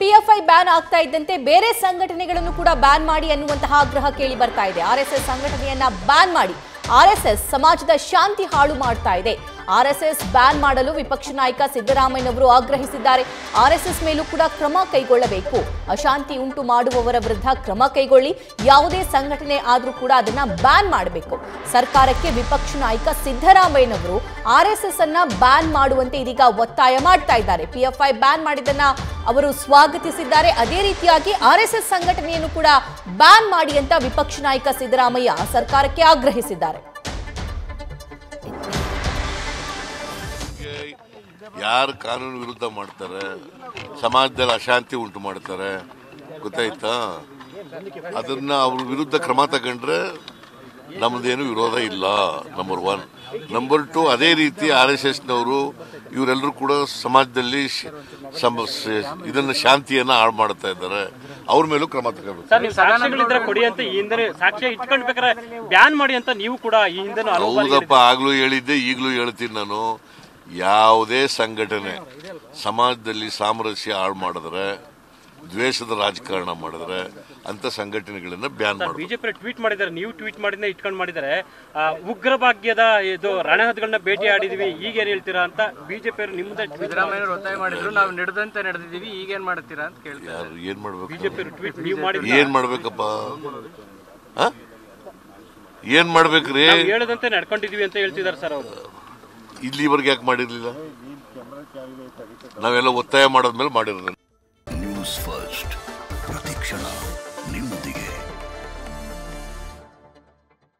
PFI ban ಆಗ್ತಾ ಇದ್ದಂತೆ ಬೇರೆ ಸಂಘಟನೆಗಳನ್ನು ಕೂಡ ಬ್ಯಾನ್ ಮಾಡಿ ಅನ್ನುವಂತಹ ಆಗ್ರಹ ಕೇಳಿ ಬರ್ತಾ ಇದೆ. ಆರ್ಎಸ್ಎಸ್ ಸಂಘಟನೆಯನ್ನ ಬ್ಯಾನ್ ಮಾಡಿ ಆರ್ಎಸ್ಎಸ್ ಸಮಾಜದ ಶಾಂತಿ ಹಾಳು ಮಾಡ್ತಾ ಇದೆ. ಆರ್ಎಸ್ಎಸ್ ಬ್ಯಾನ್ ಮಾಡಲು ವಿಪಕ್ಷ ನಾಯಕ ಸಿದ್ದರಾಮಯ್ಯನವರು ಆಗ್ರಹಿಸಿದ್ದಾರೆ. ಆರ್ಎಸ್ಎಸ್ ಮೇಲೂ ಕೂಡ ಕ್ರಮ ಕೈಗೊಳ್ಳಬೇಕು. ಅಶಾಂತಿ ಉಂಟು ಮಾಡುವವರ ವಿರುದ್ಧ ಕ್ರಮ ಕೈಗೊಳ್ಳಿ. ಯಾವುದೇ ಸಂಘಟನೆ ಆದರೂ ಕೂಡ ಅದನ್ನ ಬ್ಯಾನ್ ಮಾಡಬೇಕು. ಸರ್ಕಾರಕ್ಕೆ ವಿಪಕ್ಷ ನಾಯಕ ಸಿದ್ದರಾಮಯ್ಯನವರು ಆರ್ಎಸ್ಎಸ್ ಅನ್ನ ಬ್ಯಾನ್ ಮಾಡುವಂತೆ ಇದೀಗ ಒತ್ತಾಯ ಮಾಡ್ತಾ ಇದ್ದಾರೆ. ಪಿಎಫ್ಐ ಬ್ಯಾನ್ ಮಾಡಿದ್ದನ್ನ ಅವರು ಸ್ವಾಗತಿಸಿದ್ದಾರೆ. ಅದೇ ರೀತಿಯಾಗಿ ಆರ್ಎಸ್ಎಸ್ ಸಂಘಟನೆಯನ್ನು ಕೂಡ ಬ್ಯಾನ್ ಮಾಡಿ ಅಂತ ವಿಪಕ್ಷ ನಾಯಕ ಸಿದ್ದರಾಮಯ್ಯ ಸರ್ಕಾರಕ್ಕೆ ಆಗ್ರಹಿಸಿದ್ದಾರೆ. ಯಾರು ಕಾನೂನು ವಿರುದ್ಧ ಮಾಡ್ತಾರೆ, ಸಮಾಜದಲ್ಲಿ ಅಶಾಂತಿ ಉಂಟು ಮಾಡ್ತಾರೆ, ಗೊತ್ತಾಯ್ತಾ, ಅದನ್ನ ಅವ್ರ ವಿರುದ್ಧ ಕ್ರಮ ತಗೊಂಡ್ರೆ ನಮ್ದೇನು ವಿರೋಧ ಇಲ್ಲ. ನಂಬರ್ 1. ನಂಬರ್ 2, ಅದೇ ರೀತಿ RSSನವರು ಇವರೆಲ್ಲರೂ ಕೂಡ ಸಮಾಜದಲ್ಲಿ ಇದನ್ನ ಶಾಂತಿಯನ್ನ ಹಾಳು ಮಾಡ್ತಾ ಇದ್ದಾರೆ. ಅವ್ರ ಮೇಲೂ ಕ್ರಮ ತಗೋಬೇಕು. ಬ್ಯಾನ್ ಮಾಡಿ ಅಂತ ನೀವು ಕೂಡ ಹೌದಪ್ಪ, ಆಗ್ಲೂ ಹೇಳಿದ್ದೆ, ಈಗಲೂ ಹೇಳ್ತೀನಿ ನಾನು. ಯಾವುದೇ ಸಂಘಟನೆ ಸಮಾಜದಲ್ಲಿ ಸಾಮರಸ್ಯ ಹಾಳು ಮಾಡಿದ್ರೆ, ದ್ವೇಷದ ರಾಜಕಾರಣ ಮಾಡಿದ್ರೆ ಅಂತ ಸಂಘಟನೆಗಳನ್ನ ಬ್ಯಾನ್ ಮಾಡಿ. ಬಿಜೆಪಿ ಟ್ವೀಟ್ ಮಾಡಿದ್ದಾರೆ, ನೀವು ಟ್ವೀಟ್ ಮಾಡಿದ್ರೆ ಇಟ್ಕೊಂಡು ಮಾಡಿದ್ದಾರೆ. ಉಗ್ರ ಭಾಗ್ಯದ ಇದು ರಣಹದ್ಗಳನ್ನ ಭೇಟಿ ಆಡಿದ್ವಿ, ಈಗೇನ್ ಹೇಳ್ತೀರಾ ಅಂತ ಬಿಜೆಪಿ ನಿಮ್ದೇ ಸಿದ್ದರಾಮಯ್ಯ ಒತ್ತಾಯ ಮಾಡಿದ್ರು. ನಾವು ನಡೆದಂತೆ ನಡೆದಿದ್ದೀವಿ, ಈಗೇನ್ ಮಾಡ್ತೀರಾ ಅಂತ ಕೇಳ್ತಾರೆ. ಯಾರು ಏನ್ ಮಾಡ್ಬೇಕು? ಬಿಜೆಪಿ ಟ್ವೀಟ್ ನೀವು ಮಾಡಿ ಏನ್ ಮಾಡ್ಬೇಕಪ್ಪ? ಏನ್ ಮಾಡ್ಬೇಕ್ರಿ? ಹೇಳದಂತೆ ನಡ್ಕೊಂಡಿದೀವಿ ಅಂತ ಹೇಳ್ತಿದ್ದಾರೆ ಸರ್ ಅವರು. ಇಲ್ಲಿವರೆಗೆ ಯಾಕೆ ಮಾಡಿರ್ಲಿಲ್ಲ? ನಾವೆಲ್ಲ ಒತ್ತಾಯ ಮಾಡಾದ್ಮೇಲೆ ಮಾಡಿರೋದು. ನ್ಯೂಸ್ ಫಸ್ಟ್ ಪ್ರತಿಕ್ಷಣ.